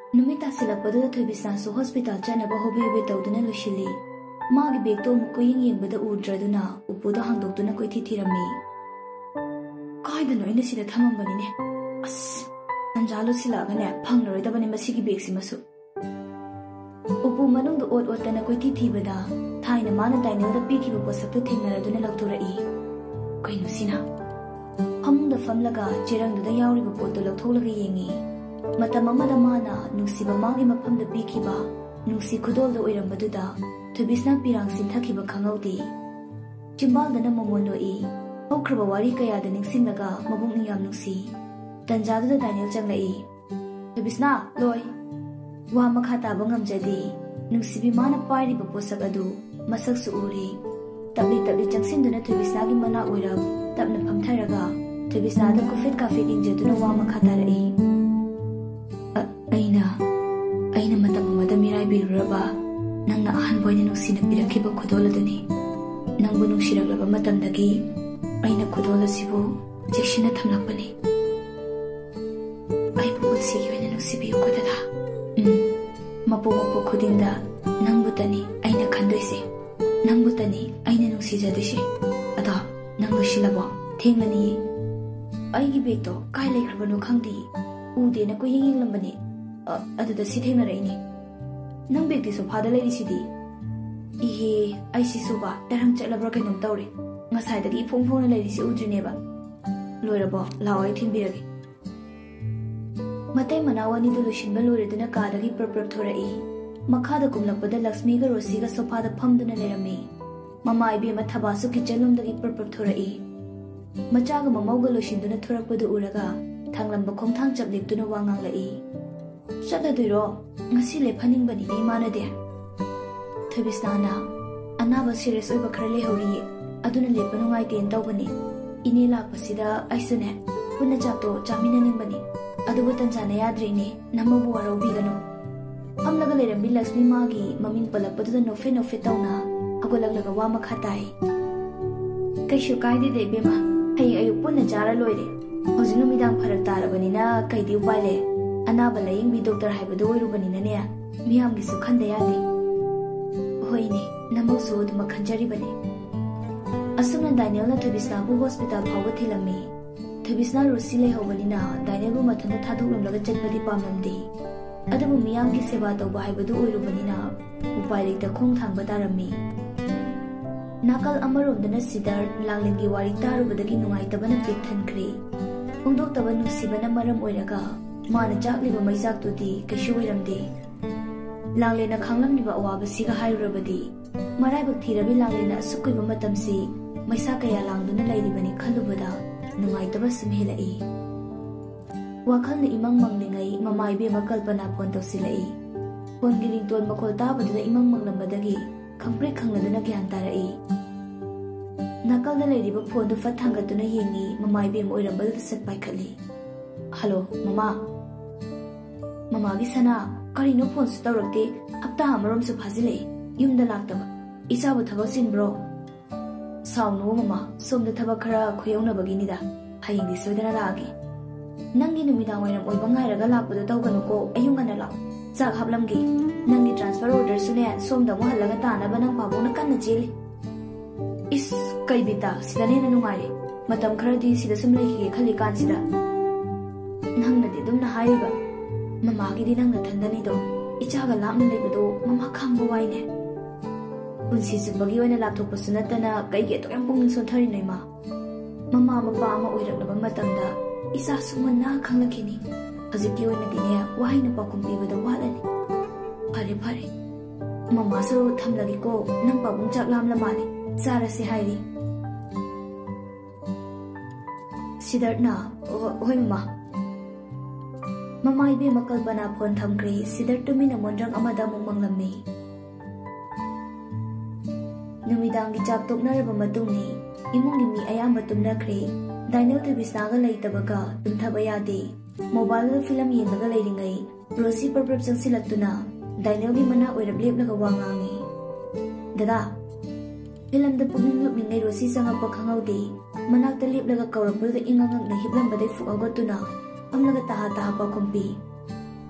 नुमिता सिलपदुदा थोबिसनासु hospital चनबा होबे होबे तौदुना लुशिली मागी बेगतो मुकोयिंग येंबदा उद्रदुना उपुदा हांदोक्तुना कोइथि थिरम्मी कायदनो इने सिदा थमंबनिने अस नंजालो सिलागने फंगलरोइदबने मसिगी बेगसिमसु उपु मनुंग ओट ओटना कोइथि थिबदा थाइना माना डाइनलदा पीखिबो पोसक्तु थेंगनरदुना लौथोरई कइनुसिना फमुंदा फमलगा चिरंगदुदा यावरिबो पोतो लौथोलगा येंगी मतम अमदा माना नुसिबा मागी मफमदा पीखिबा नुसि खुदोलदा ओइरंबदुदा थोबिसना पिरांग सिंथखिबा खंगौदे चिंबालदना मोमोनोई होख्रबा वारी कयादा निंगसिंगलगा मबुंग याम नुसि तंजादुदा डाइनल चंगलई थोबिसना लोय वा मखा ताबा ngamjadi नुसिबी माना पाइरिबा पोसक अदु मसकसु उरि तबली तबली चंगसिंदुना थोबिसनागी मना ओइरा तबना फमथारगा थोबिसनादा कुफिट काफी इंजदुना वा मखा तारई अइना मतम अमदा मिराइ बिरुरबा नंगना अहन बोइना नुसिना पिरखिबा खुदोलदुनि नंगबु नुसिरगलबा मतमदगी अइना खुदोलसिबु जेक्सिना थमलकपनि अइबु पुन्सिगी ओइना नुसिबियु खुददा मपु मपु खुदिंदा नंगबुतनि अइना खंदोइसे नंगबुतनि अइना नुसिजदिसे अदा नंग लुसिलबो थेंगलनि अइगी बेगतो काय लेखरबनो खंगदि उदेना को यिंगिंगलंबनि अदुदा सिथेंगरैनि नंग बेगति सोफादा लेरिसिदि इहे आइसिसुबा तरंग चलब्रा कैनोम तौरे ngसाइदगी फोंफोंना लेरिसि उद्रिनेबा लोइरबो लावै थिंबिरगे मते मनावनी दु लुसिनबा लोइरदुना कादगी प्रपर थोरई मखादा कुमलपदा लक्ष्मीगा रोसीगा सोफादा फमदुना लेरमी ममा इबे मथबासु किचनलुमदगी प्रपर थोरई मचागा ममौगा लुसिनदुना थोरकपदु उरगा थांगलंबा खोंथांग चपलेक्तुना वांगांगलई चलदुइरो ngasi लेफनिंगबनि नि मानदे थोबिसनाना अनाबा सीरियस ओइबा खरा लेहौरी अदुना लेपा नुंगाइतेन तौबनि इने लाकपसिदा आइसुने पुन्ना चातो चामिननिंबनि अदुबु तंजाना याद्रिने नमबु वारौबिगनो हमलगा लेरंबि लक्ष्मी मागी ममिंग पलपदुदा नोफे नोफे तौना हगोलगलगा वा मखा ताई कैसु कायदे दे बेमा हय अयु पुन्ना जारा लोइरे हौजि नुमिदांग फरक तारबनिना कैदि उपायले अनाबा लायिंग बि डॉक्टर हाइबदो ओइरुबनिनाने मियामगिसु खंदे यादे होइने नमौसु दुमा खंजरिबने असुमना डाइनलना थोबिसनाबु हॉस्पिटल फावबा थिलम्मी थोबिसना रोसी लेहौबनिना डाइनलबु मथनदा थादोकलमलगा चटपदि पामलमदे अदबु मियामगी सेवा तौबा हाइबदो ओइरुबनिना उपाय लेक्ता खोंग थांबा तारम्मी नाकल अमरोमदना सिदार लांगलेंगी वारी तारुबदगी नुंगाइतबना पिक थनख्रे फोंदोक्तबा नुसिबना मरम ओइरगा माना चाकलिबा मैजाक्तुदि कैसु ओइरमदे लांगलेना खांगलमनिबा अवाबसिगा हाइरुरबदि मराइबक थिरबि लांगलेना असुकुइबा मतमसि मैसा कया लांगदुना लैरिबनि खलुबदा नुंगाइतबा सुमहेलई वाखलना इमंग मंगलिंगै ममाइबेमा कल्पना फोन तौसिलई फोनगी रिंगटोन मखोल ताबदुदा इमंग मंगलमदगी खंप्रे खंगदुना ग्यान तारई नाकलदा लैरिबा फोनदु फत थांगतुना येंगी ममाइबेम ओइरंबदुदा सत पाइखली हेलो ममा ममागी सना करिनो फोन सु तौरक्ते हप्ता अमरोम सु फाजिले युमदा लाक्तबा इसाबु थबक सिनब्रो साउनो ममा सोमदा थबक खरा खुयौनबगिनिदा हयेंदि सोदना लागे नंगी नुमिदांग ओइरम ओइबा ngairaga lakpadu tawganu ayungana law chak haplamgi nangi transfer order sune somda mo halaga tanaba nang pabona kanna cheli is kaibita sidane na nungaire matam kharadi sida sumlai hi khali kansida nangna di dumna haiba mama gi di nangna thandani do ichaga lamna lebado mama khangba waine unsi subagi oina lapthok pasunatana kaige to yam pung sonthari naima mama mapa ama oiraknaba matamda isa sumana khanglakhini hajiki oina dine waina pakum bibada walani phare phare mama so thamlagi ko nang pabung chak lamla mani sara se hairi sidarna hoi mama mama ibe makalbana phone thamkri sidar tumina monrang amada mumanglammi numidangi chak toknaraba matungni imungni mi ayamba tumnakre डाइनल थोबिसनागा लैतबगा तुमथबा यादे mobile film येंगगा लैरिंगै रोसी परप्रप चंसिलक्तुना डाइनलगी मना ओइरब लेपलगा वांगांगी दादा फिल्म द पुनिंग लुपनिंगै रोसी संगप खंगौदे मनाक्ता लेपलगा कौरपलगा इंगंगंगना हिबलंबदै फुगगतुना हमलगा ताहा ताहा पाखुंपी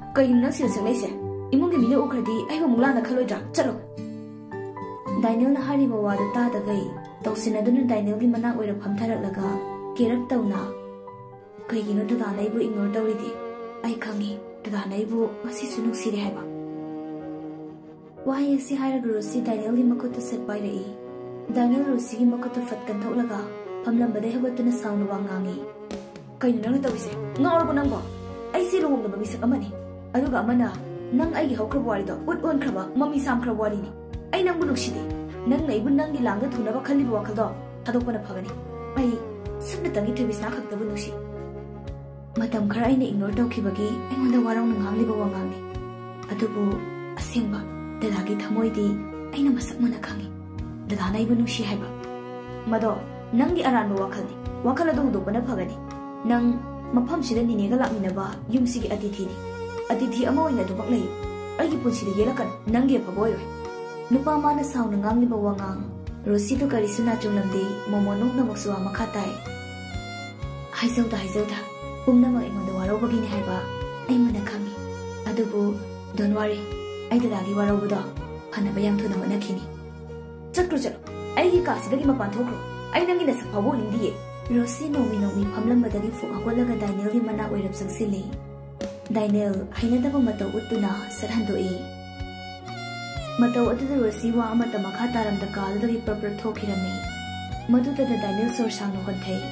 कहीं नंग सिल से लेसे इमुंग के मिले उखरदी आई मुंगला न खलोइद्रा चलो दाइनेल ना हारी बवाद ता दगई तौसिनदुन दाइनेल की मना ओइरा फमथरलगा केरक तौना कईगिनो ददा नाइबु इग्नोर तौरिदि आई खंगी ददा नाइबु ngasi sunuk sire haiba wahai si haira rosi dainel gi makota set pairei dainel rosi gi makota fatkan tholaga phamlam bade habatuna sound wangangi kaino nang tawise ngawr bu nangbo ai si lom da bisak amani aduga amana nang ai gi hokra wari do ut on kraba mami sam kra wari ni ai nang bu nuksidi nang nei bu nang gi langda thuna ba khali bu wakal do thadokpana phagani ai sunna tangi thebisna khakta bu nuksi matam khara aina ignore tawkhibagi aingonda warang ngangliba wangangi adubu asengba dadagi thamoidi aina masak mana khangi dada naibu nushi haiba mado nangi aranba wakhalni wakal adu hudopana phagani nang mafam sida ninega lakminaba yumsigi atithi ama oina dubak lay aigi punsida yelakan nangi apaboy nupa mana sauna ngangliba wangang rosi to karisuna chunglamdi momonok na moksuwa makhatai haizauda Pumnama ingonda warobagini haiba aimana khangi adubu don't worry ai dadagi warobudo phana bayam thuna honakhini chakro aigi kasidagi mapan thokro ai nangi na sakpabo nindiye rosi nomi phamlambadagi fu agolaga dainel gi mana oirap sangsili dainel hainadaba matau utuna sarhandoi matau adu rosi wa amata makha taramda kaladagi proper thokhirami maduda da dainel sor sangno honthai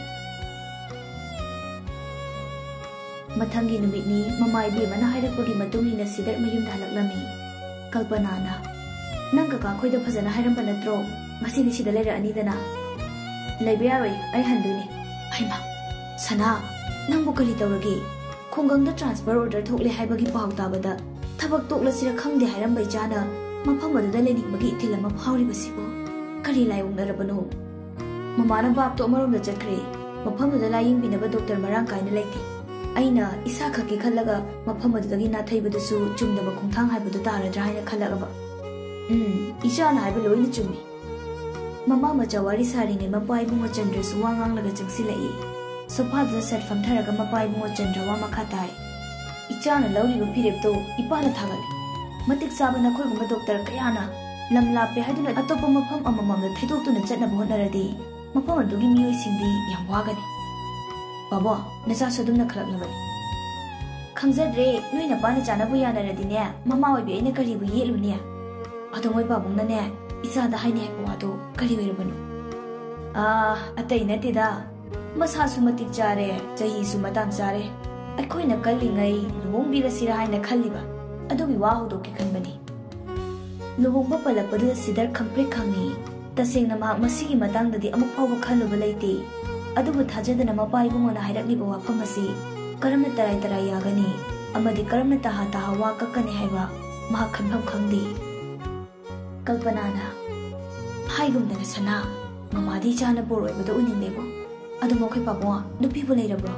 Mathangi numitni mamai bi mana hairakpagi matungni na sidar mayum dalaklami kalpana na nang ka khoida phajana hairamba natro ngasi ni sida lera ani dana laibe roi ai handuni aima sana nang bu kali tawragi khongang da transfer order thokle haibagi pau tabada thabak tokla sira khangde hairamba jana mafam adu da leni bagi thilama phawri basibo kali layung narabano mamana bab to amarom da chakre mafam da laying binaba doctor marang kaina laiti aina isa khaki khalaga mafam adagi na thaibudusu chumdaba khongthang haibadu taradra haina khalagaba isha na haibu loina chummi mama macha wari sari ne mapai bungo chandra suwangang laga changsilai sofa da set famtharaga mapai bungo chandra wa makhatai icha na lawri bu phirep to ipa na thagali matik saba na khoi gumba doctor kayana lamla pe haduna atopa mafam amamam da thidok tu na chatna bonaradi mafam adugi miyoi singdi yam wagani Babo, nasa sodum na khalak nabani. Khangzadre, nui na pani chana bu yana radine, mama oi bi ina kari bu yelu ne. Ado moi babung na ne, isa da haine ko ado kari wer banu. Atai na ti da. Masa sumati jare, jahi sumatang jare. Akoi na kalli ngai, lubong bi rasira haina khalliba. Ado bi wa hodo ki khanbani. Lubong ba palapadu sidar khampre khangni. Taseng na ma masigi matang da di amuk phaw khalluba laiti. अदुबु थाजदना मपाई बुंगोना हाइरक्लिबो वाफम असि करमना तराई यागनी अमदि करमना ताहा वा कक्कनी हाइबा मा खनफम खंगदी कल्पनाना हाइगुमदना सना Mamadi जाना बोरोइबदो उनिनेबो अदु मोखै पाबो नुपी बु लेरबो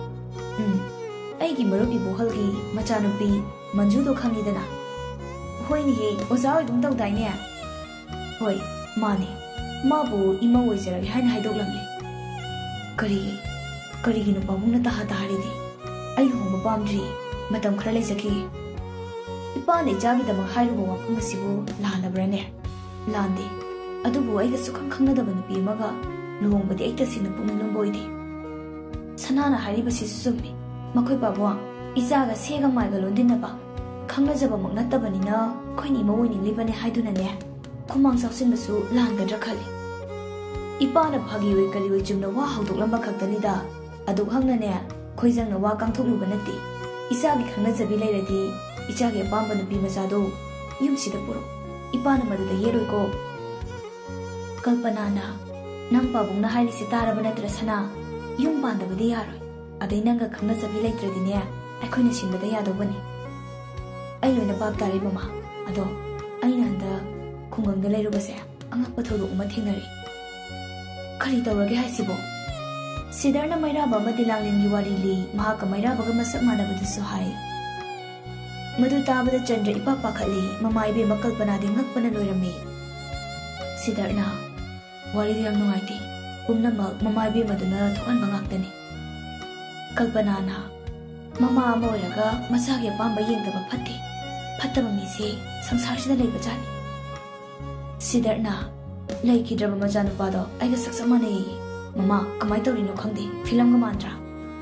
आइगी मरुपी बोहलगी मचा नुपी मंजूदो खंगीदना होइनी हे ओजा ओइगुम तौदाइने होय माने माबु इमा ओइजरगे हाइन हाइदोगलमले करीगी नुपाबुंगना ताहा ताहारिदि आई लुहोंबा पामद्रि मतम खरा लेजखि इपाने जागिदमक हाइरुबो वाफम असिबु लानब्रने लांदे अदुबु आइगा सुखं खंगदबा नुपि अमगा लुहोंबदि आइता सिना पुंग लुंबोइदि सनाना हारिबसि सुम्मि मखोइ पाबो इजागा सेगा माइगा लोंदिनबा खंगजबा मक नत्तबनिना खोइनि मवोइनि लिबने हाइदुनाने खुमांग साउसिनबसु लानगद्रा खलि इपाना भागी वे करी वे चुमना वा हौदोकलंबा खक्तनिदा अदु खंगनाने खोइजंगना वा कांथोकलुबा नत्ति इसागी खंगना जबि लेरदि इचागे पांबा नुपि मचादो युमसिदा पुरो इपाना मदुदा येरोइको कल्पनाना नंग पाबुंगना हाइलिसि ताराबा नत्र सना युम पांदबदि यारोइ अदै नंगा खंगना जबि लेत्रदिने अखोइना सिनबदा यादोबनि आई लोइना बाप तारि ममा अदो आइना हंदा खुंगंगदा लेरुबसे अंगपा थौदोक अमा थेंगनरि खरी तौरगे हाइसिबो सिदरना मैराबा अमदि लांगलिंगी वारी ली महाका मैराबगा मसक मानबदुसु हाय मधु ताबदा चंद्र इपा पाखली ममाइबे मकल्पनादि ngakpana लोइरमी सिदरना वारी याम नुंगाइति पुमनमक ममाइबे मदुना थोअनबा ngakतनि कल्पनाना Mama ama oiraga masagi apamba yengdaba phatte. Phattaba mise samsarsida leiba jani. Siddharna leikidraba majanupado aiga saksamane. Mama kamai tawrino khangde film ga mantra.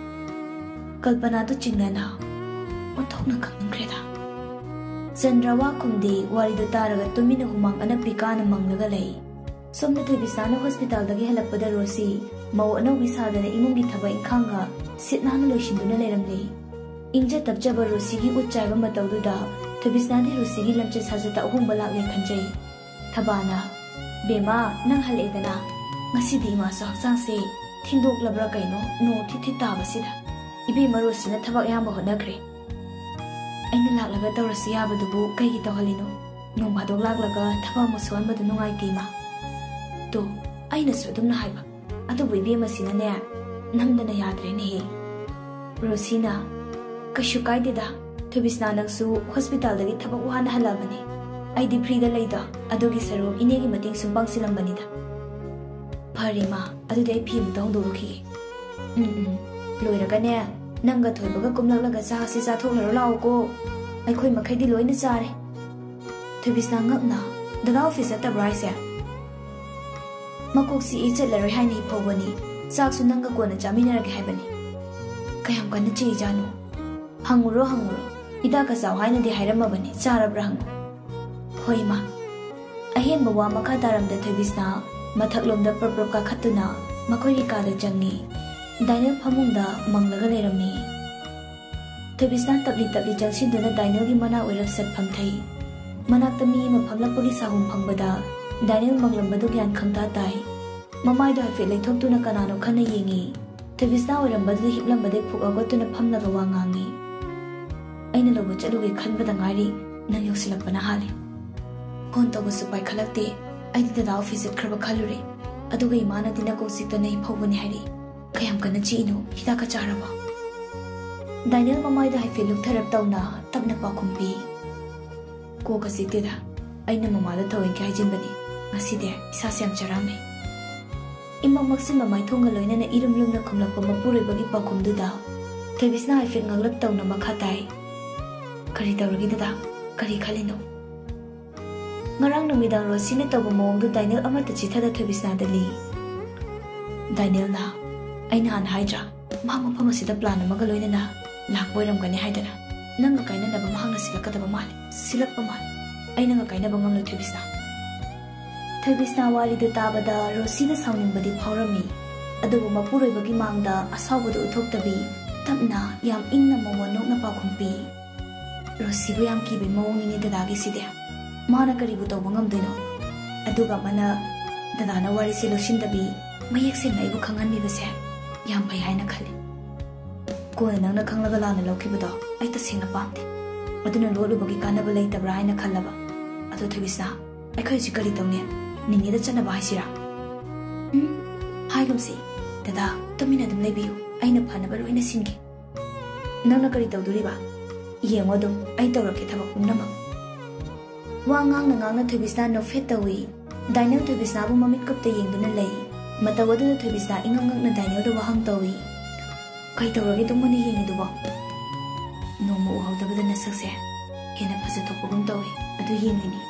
Kalpana to chingnana onthokna khangkreda. Chandrawa khumdi waridu taraga tumina humang anapikana manglaga lei. Somna Thebisana hospital dagi halakpada Rosi mau anawi sadana imungi thaba inkhanga sitnana loishinduna leiramli. Inja tabjaba Rosi gi utchaiba matawduda Thebisnadi Rosi gi lamche sajata ahumba lakle khanjai. Thabana bema nang haledana ngasidi ma sa haksangse thindok labra kaino no thithi tabasida. Ibe marosina thabak yamba honakre. Aina laklaga tawrasi yabadubu kaigi tawhalino. Nong bhadok laklaga thaba musuan badu nungai tima. To aina sudumna haiba. Adu bibi masina ne namdana yadre ne. Rosina kashu kaidida Thebisna nangsu hospital dagi thabak wana halabani. Aidi frida leida adugi saru inegi mating sumbang silambanida. Parima adu dai phim tong doluki. Loiraga ne nanga thoibaga kumlaklaga sa si sa thoknaro lao ko. Ai khoi makhaidi loina chare. Thebisna ngakna dada office at braise. Makoksi ichalaroi haini phobani chaksu nanga kona chaminarage haibani. Kayam kana chi janu. Hanguro ida ka saw haina di hairamabani charabra hangu. Hoi ma. Ahen bawa makha taramda Thebisna mathaklomda perproka khatuna makoi ki kala jangni. Daniel phamungda manglaga lerami. Thebisna tabli jangsiduna Daniel gi mana oirap sat phamthai. Manakta mi ma phamlapagi sahum phangbada Daniel manglambadu gyan khangta tai. Mamai do hafe leithoptuna kanano khana yengi. Thebisna oirambadu hiplambade phukagotuna phamlaga wangangi. Aina logo chaluge khanbada ngari nang yosilapana hale. Phone tobasu pai khalakte aidi dada office khraba khalure. Aduga imana dina ko sikta nei phobani hari. Kayam kana chino hidaka charaba. Daniel mamai da hafe luktharap tawna tapna pakhumpi. Ko ka sikteda aina mamada thawin kai jinbani. Ngaside isa siam charame. Imang maksin mamai thonga loina na irumlumna khumlakpa mapuribagi pakhumduda. Thebisna hafe ngaglap tawna makhatai. Kari tawragi dada kari khalino. Ngarang numidang Rosina tawba mawangdu Daniel amata chithada Thebisna dali. Daniel na aina han haidra mama phamasida plan amaga loina na lakboiram gani haidana. Nanga kaina naba mahangna silakadaba mali. Silakpa mali. Aina nga kaina bangamlo Thebisna. Thebisna waridu tabada Rosina sauningbadi phawrami. Adubu mapuroibagi mangda asawbadu uthoktabi tapna yam ingna mawanokna pakhumpi. Rosibu yam kibi mawongni dadagi side. Mana karibu tawba ngamdoino. Aduga mana dadana warisi losindabi mayek sengna ibu khanganmibase yam phai haina khali. Kona nangna khanglaga lana laukibado ai tasengna pamde. Aduna lolubagi kanaba leitabra haina khallaba. Adu Thebisna aikhoi ji kari tawne ningi da chana bai sira. Haigumsi dada tumina dum lebiu aina phanaba loina singi. Nangna kari tawduriba yengo dum ai tawrake thabak pumnama. Wa ngang na Thebisna no fetawi Daniel Thebisna bu mamit kapta yengduna lei. Matawadu Thebisna ingang na Daniel do wahang tawi. Kai tawrage dum mani yengiduba. No mo uhawdabada na sakse hena phasatokpagum tawi adu yengini.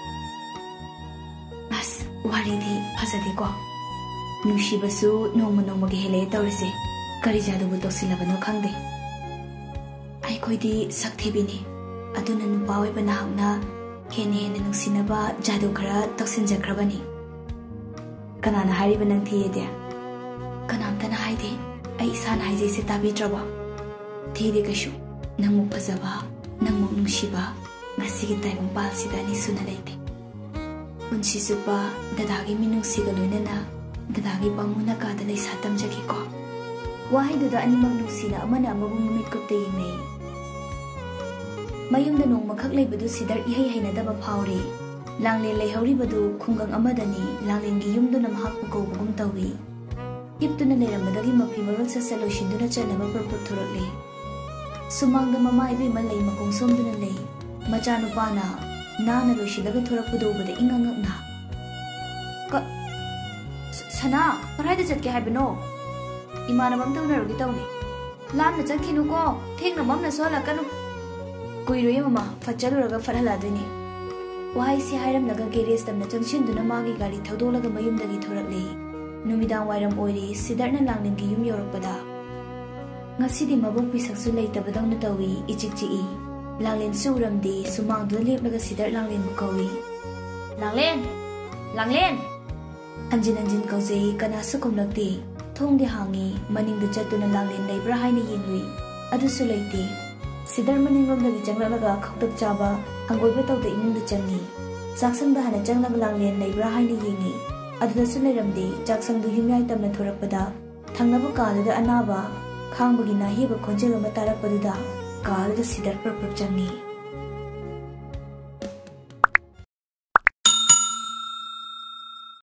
As waridi phasade ko. Nushibasu noma gi hele tawrise. Kari jadubu tosilabano khangde. Ai koidi sakthebini. Aduna nupa oibana hangna hene nungsinaba jadu khara taksinjakrabani. Kanana hariba nang thiyede. Kanamtana haide. Ai isana haije se tabidraba. Thide kashu. Nangmu phazaba, nangmu nungshiba. Ngasigi taibang palsida ni suna leite. Punsi supa dadagi minungsiga loinana dadagi pamuna kada leisa tamjagi ko. Wahai duda animang nungsina amana amabu mamit kupte yengnei. Mayumda nong makhak leibadu sidar ihai hainadaba phawri. Langle leihoribadu khungang amadani langlengi yumduna mahakpu kawbagum tawi. Yiptuna leirambadagi mapi marot sa saloshinduna chanaba perput thurakle. Sumangda mama ibi malay makong somduna lei. Machanupana nana loishidaga thurakpudubada ingangakna. Sana, karay da chatke haibano. Imanabam tawnarugi tawni. ꯂꯥꯝꯅ ꯆꯠꯈꯤꯅꯨꯀꯣ ꯊꯦꯡꯅ ꯃꯝꯅ ꯁꯣꯜꯂꯛꯀꯅꯨ ꯀꯨꯏꯔꯣꯏ ꯃꯃꯥ ꯐꯠꯆꯜꯂꯨꯔꯒ ꯐꯠꯍꯜꯂꯛꯑꯗꯣꯏꯅꯤ ꯋꯥꯍꯩꯁꯤ ꯍꯥꯏꯔꯝꯂꯒ garage ꯇꯝꯅ ꯆꯪꯁꯤꯟꯗꯨꯅ ꯃꯥꯒꯤ ꯒꯥꯔꯤ ꯊꯧꯗꯣꯛꯂꯒ ꯃꯌꯨꯝꯗꯒꯤ ꯊꯣꯔꯛꯂꯦ ꯅꯨꯃꯤꯗꯥꯡ ꯋꯥꯏꯔꯝ ꯑꯣꯏꯔꯤ ꯁꯤꯗꯔꯅ ꯂꯥꯡꯂꯦꯟꯒꯤ ꯌꯨꯝ ꯌꯧꯔꯛꯄꯗ ꯉꯁꯤꯗꯤ ꯃꯕꯨꯛ ꯄꯤꯁꯛꯁꯨ ꯂꯩꯇꯕꯗꯧꯅ ꯇꯧꯏ ꯏꯆꯤꯛ ꯆꯤꯛꯏ ꯂꯥꯡꯂꯦꯟꯁꯨ ꯎꯔꯝꯗꯦ ꯁꯨꯃꯥꯡꯗꯨꯗ ꯂꯦꯞꯂꯒ ꯁꯤꯗꯔ ꯂꯥꯡꯂꯦꯟꯕꯨ ꯀꯧꯏ ꯂꯥꯡꯂꯦꯟ ꯂꯥꯡꯂꯦꯟ ꯍꯟꯖꯤꯟ ꯍꯟꯖꯤन ꯀꯧꯖꯩ ꯀꯅꯥꯁꯨ ꯈꯨꯝꯂꯛꯇꯦ ꯊꯣꯡꯗꯤ ꯍꯥꯡꯉꯤ ꯃꯅꯤꯡꯗ ꯆꯠꯇꯨꯅ ꯂꯥꯡꯂꯦꯟ ꯂꯩꯕ꯭ꯔꯥ ꯍꯥꯏꯅ ꯌꯦꯡꯂꯨꯏ ꯑꯗꯨꯁꯨ ꯂꯩꯇꯦ ꯁꯤꯗꯔ ꯃꯅꯤꯡꯂꯣꯝꯗꯒꯤ ꯆꯪꯂꯛꯂꯒ ꯈꯧꯇꯛ ꯆꯥꯕ ꯍꯪꯒꯣꯏꯕ ꯇꯧꯗ ꯏꯃꯨꯡꯗ ꯆꯪꯉꯤ ꯆꯥꯛꯁꯪꯗ ꯍꯥꯟꯅ ꯆꯪꯂꯒ ꯂꯥꯡꯂꯦꯟ ꯂꯩꯕ꯭ꯔꯥ ꯍꯥꯏꯅ ꯌꯦꯡꯉꯤ ꯑꯗꯨꯗꯁꯨ ꯂꯩꯔꯝꯗꯦ ꯆꯥꯛꯁꯪꯗꯨ ꯌꯨꯝꯌꯥꯏ ꯇꯝꯅ ꯊꯣꯔꯛꯄꯗ ꯊꯪꯅꯕ ꯀꯥꯗꯨꯗ ꯑꯅꯥꯕ ꯈꯥꯡꯕꯒꯤ ꯅꯥꯍꯦꯕ ꯈꯣꯟꯖꯦꯜ ꯑꯃ ꯇꯥꯔꯛꯄꯗꯨꯗ ꯀꯥꯗꯨꯗ ꯁꯤꯗꯔ ꯄ꯭ꯔꯞ ꯆꯪꯉꯤ